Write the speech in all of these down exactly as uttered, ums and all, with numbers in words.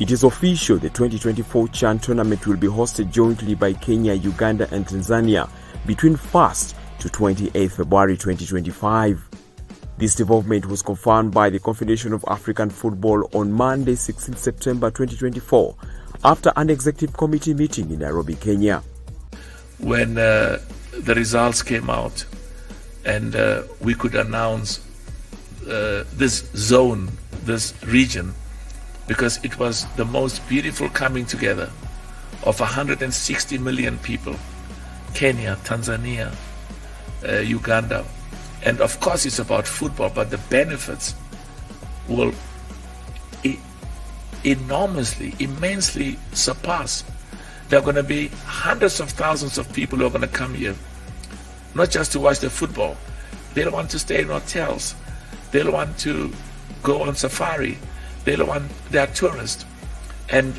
It is official, the twenty twenty-four CHAN tournament will be hosted jointly by Kenya, Uganda and Tanzania between first to twenty-eighth February twenty twenty-five. This development was confirmed by the Confederation of African Football on Monday, sixteenth September twenty twenty-four, after an executive committee meeting in Nairobi, Kenya. When uh, the results came out and uh, we could announce uh, this zone, this region, because it was the most beautiful coming together of one hundred sixty million people, Kenya, Tanzania, uh, Uganda. And of course it's about football, but the benefits will e enormously, immensely surpass. There are going to be hundreds of thousands of people who are going to come here, not just to watch the football. They'll want to stay in hotels. They'll want to go on safari. They'll want, they are tourists. And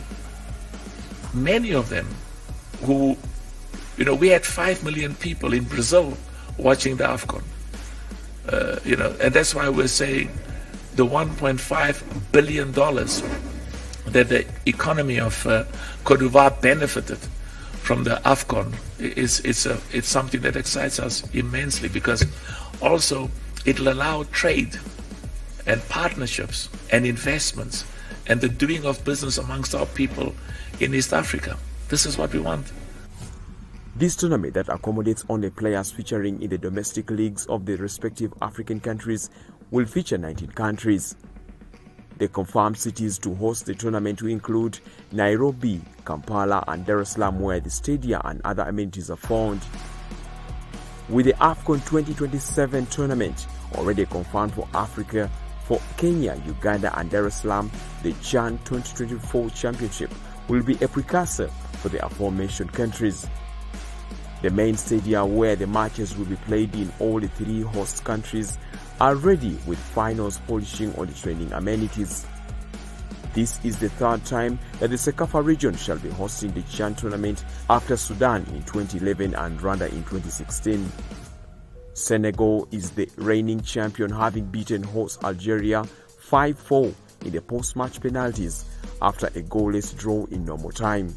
many of them who, you know, we had five million people in Brazil watching the AFCON. Uh, you know, and that's why we're saying the one point five billion dollars that the economy of uh, Cote d'Ivoire benefited from the AFCON is it's a it's something that excites us immensely, because also it'll allow trade and partnerships and investments and the doing of business amongst our people in East Africa. This is what we want. This tournament that accommodates only players featuring in the domestic leagues of the respective African countries will feature nineteen countries. The confirmed cities to host the tournament will include Nairobi, Kampala and Dar es Salaam, where the stadia and other amenities are found. With the AFCON twenty twenty-seven tournament already confirmed for Africa, for Kenya, Uganda and Dar es Salaam, the CHAN twenty twenty-four championship will be a precursor for the aforementioned countries. The main stadia where the matches will be played in all the three host countries are ready, with finals polishing on the training amenities. This is the third time that the CECAFA region shall be hosting the CHAN tournament, after Sudan in twenty eleven and Rwanda in twenty sixteen. Senegal is the reigning champion, having beaten host Algeria five four in the post-match penalties after a goalless draw in normal time.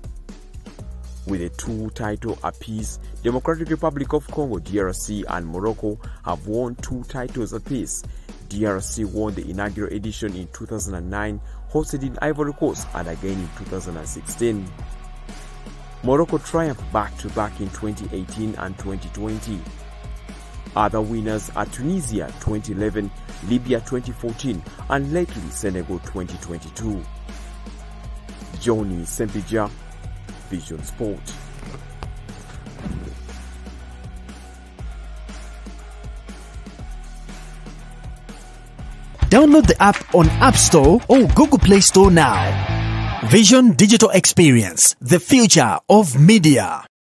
With a two title apiece, Democratic Republic of Congo, D R C and Morocco have won two titles apiece. D R C won the inaugural edition in two thousand nine, hosted in Ivory Coast, and again in two thousand sixteen. Morocco triumphed back-to-back in twenty eighteen and twenty twenty. Other winners are Tunisia twenty eleven, Libya twenty fourteen, and lately Senegal twenty twenty-two. Johnny Sempija, Vision Sport. Download the app on App Store or Google Play Store now. Vision Digital Experience, the future of media.